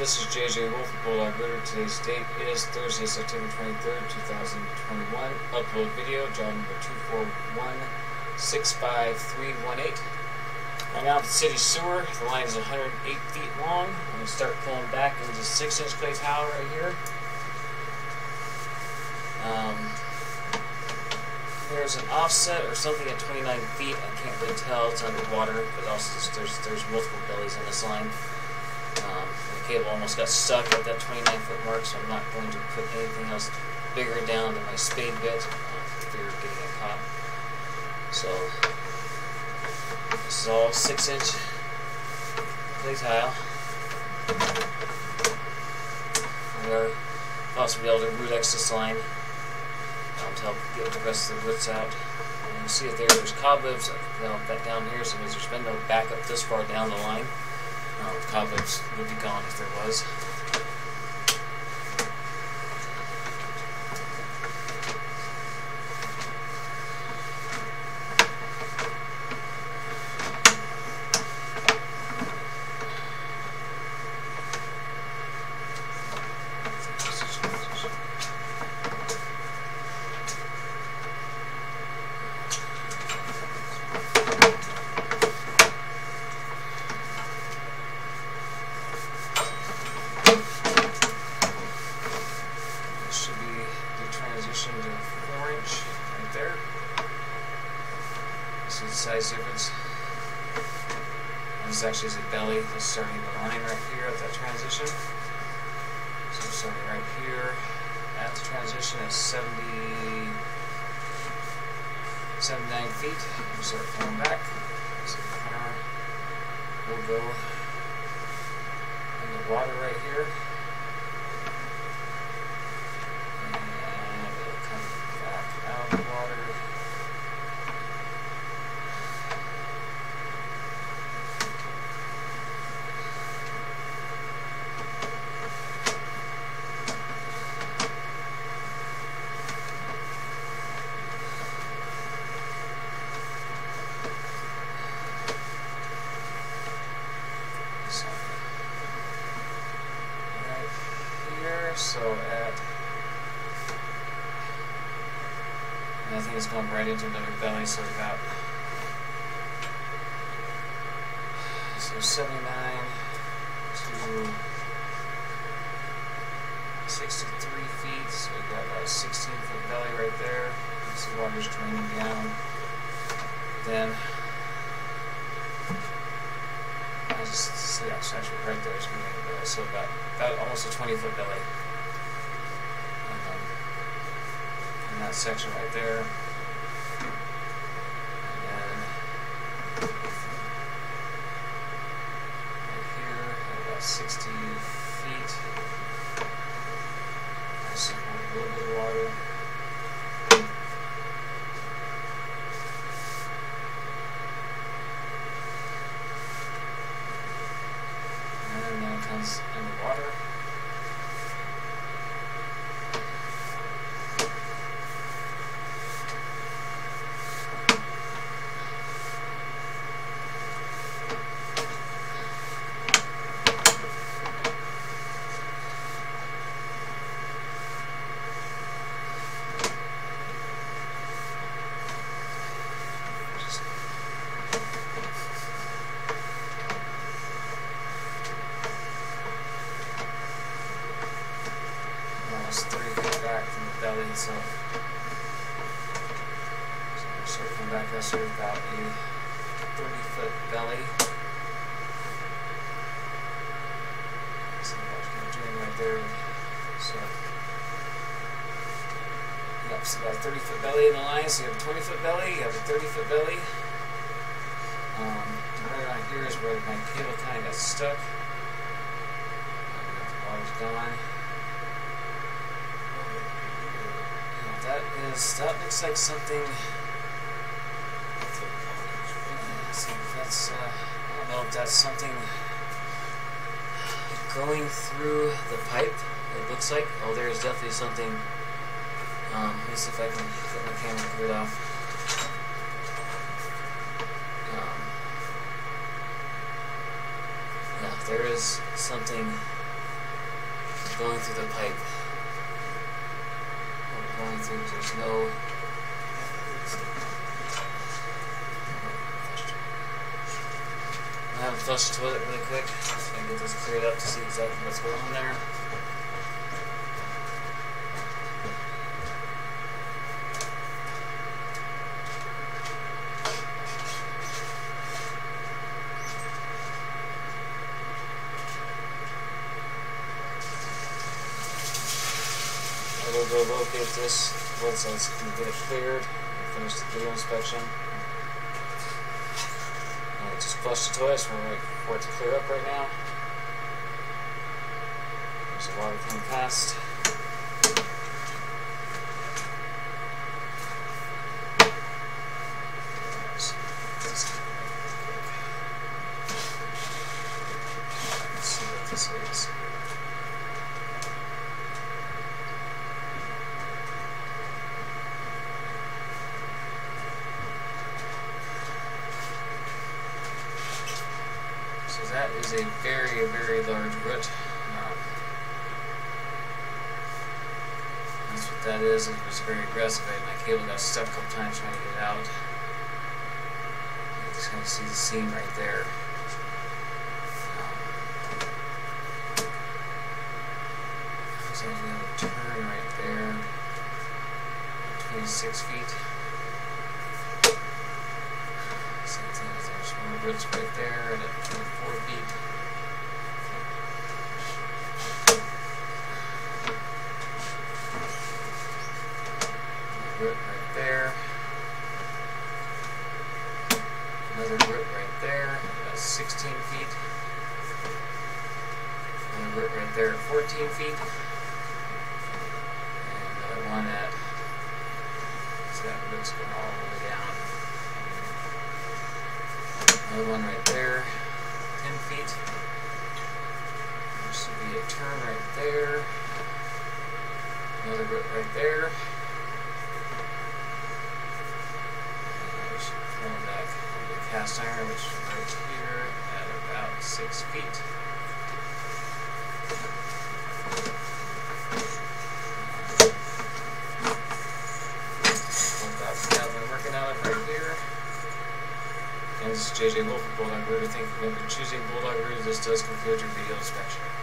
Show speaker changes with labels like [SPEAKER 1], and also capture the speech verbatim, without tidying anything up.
[SPEAKER 1] this is J J Wolf of Bulldog Rooter. Today's date is Thursday, September twenty-third, two thousand twenty-one. Upload video, job number two four one six five three one eight. I'm out at the city sewer. The line is one hundred eight feet long. I'm going to start pulling back into the six inch clay tile right here. Um, there's an offset or something at twenty-nine feet. I can't really tell. It's underwater, but also there's, there's multiple bellies on this line. Um, the cable almost got stuck at that twenty-nine foot mark, so I'm not going to put anything else bigger down than my spade bit uh, for fear of getting it caught. So this is all six inch clay tile. We are also be able to root X this line um, to help get the rest of the roots out. And you can see that there, there's cobwebs that down here, so it means there's been no backup this far down the line. Um, cobwebs would be gone if there was. Transition to four inch right there. See the size difference. And this actually is a belly that's starting the line right here at that transition. So I'm starting right here at the transition at seventy, seventy-nine feet. We start pulling back. So the camera will go in the water right here. Out of the water. So, right here, so at I think it's going right into another belly, so about so seventy-nine to sixty-three feet. So we got about a sixteen foot belly right there. You can see water's draining down. Then I just see that's actually right there. It's belly. So about about almost a twenty foot belly. In that section right there, and then right here at about sixty feet, I support a little bit of water. And then it comes in the water. thirty feet back from the belly itself. So I'm circling back, that's sort of about a thirty foot belly. See what's going to drain right there. So, yep, so about a thirty foot belly in the line. So you have a twenty foot belly, you have a thirty foot belly. Um, right around here is where my cable kind of got stuck. The water's gone. That is, that looks like something, that's, uh, I don't know if that's something going through the pipe, it looks like. Oh, there's definitely something, um, let me see if I can get my camera cleared off. Um, yeah, there is something going through the pipe. We're going through, there's no... I'm going to flush the toilet really quick. Just going to get this cleared up to see exactly what's going on there. I will go locate this once I can get it cleared and finish the video inspection. And just flush the toilet, so we're waiting for it to clear up right now. There's the water coming past. Let's see what this is. So that is a very, very large root. Um, that's what that is. It was very aggressive. I, my cable got stuck a couple times trying to get it out. You just kind of see the seam right there. Um, so we have a turn right there. twenty-six feet. Same thing as there's more roots right there and at twenty-four feet. Root right there. Another root right there, that's sixteen feet. Another root right there at fourteen feet. And another one at, so that root's going all the way down. Another one right there, ten feet. There should be a turn right there. Another root right there. And we should pull back the cast iron, which is right here at about six feet. Now I've been working on it right here. And this is J J Wolf of Bulldog Rooter. Thank you again for choosing Bulldog Rooter. This does conclude your video inspection.